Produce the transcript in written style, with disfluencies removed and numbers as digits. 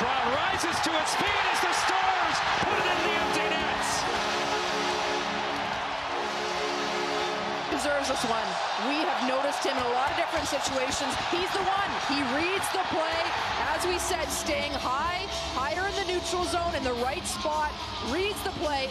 Crowd rises to its feet as the Stars put it in the empty nets. Deserves this one. We have noticed him in a lot of different situations. He's the one. He reads the play. As we said, staying higher in the neutral zone in the right spot, reads the play.